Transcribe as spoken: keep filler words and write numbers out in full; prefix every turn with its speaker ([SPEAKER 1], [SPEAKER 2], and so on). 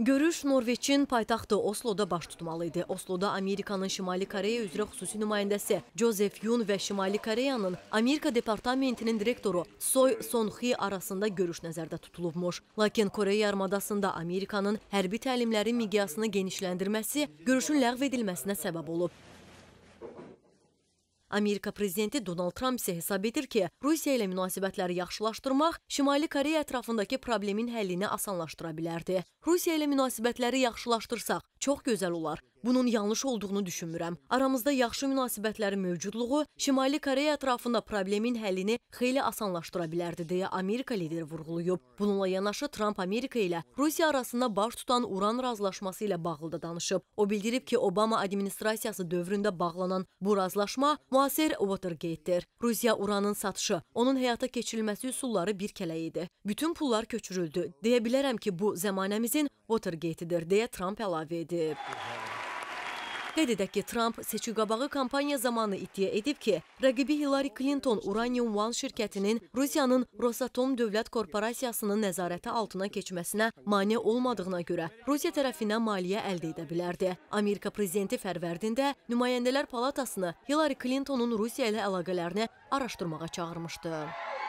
[SPEAKER 1] Görüş Norveçin paytaxtı Osloda baş tutmalı idi. Osloda Amerikanın Şimali Koreya üzrə xüsusi nümayəndəsi Joseph Yun və Şimali Koreyanın Amerika Departamentinin direktoru Soy Son-Xi arasında görüş nəzərdə tutulubmuş. Lakin Koreya yarımadasında Amerikanın hərbi təlimləri miqyasını genişləndirməsi görüşün ləğv edilməsinə səbəb olub. Amerika prezidenti Donald Trump isə hesab edir ki, Rusiya ilə münasibətləri yaxşılaşdırmaq Şimali Koreya ətrafındakı problemin həllini asanlaşdıra bilərdi. Rusiya ilə münasibətləri yaxşılaşdırsaq, çox gözəl olar. Bunun yanlış olduğunu düşünmürəm. Aramızda yaxşı münasibətlərin mövcudluğu Şimali Koreya ətrafında problemin həllini xeyli asanlaşdıra bilərdi, deyə Amerika lideri vurğulayıb. Bununla yanaşı Trump Amerika ilə Rusiya arasında baş tutan Uran razılaşması ilə bağlı da danışıb. O bildirib ki, Obama administrasiyası dövründə bağlanan bu razılaşma müasir Watergate-dir. Rusiya Uranın satışı, onun həyata keçirilməsi üsulları bir kələk idi. Bütün pullar köçürüldü. Deyə bilərəm ki, bu zəmanəmizin Watergate-idir, deyə Trump əlavə edib. Qeyd edək ki, Trump seçi-qabağı kampaniya zamanı iddia edib ki, rəqibi Hillary Clinton Uranium One şirkətinin Rusiyanın Rosatom dövlət korporasiyasının nəzarəti altına keçməsinə mane olmadığına görə Rusiya tərəfindən maliyyə əldə edə bilərdi. Amerika prezidenti fərvərdində Nümayəndələr Palatasını Hillary Clintonun Rusiya ilə əlaqələrini araşdırmağa çağırmışdı.